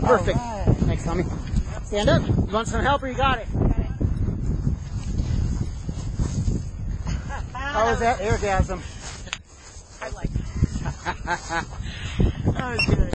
Perfect. Right. Thanks, Tommy. Stand up. You want some help or you got it? How was that orgasm? I like it. That was good.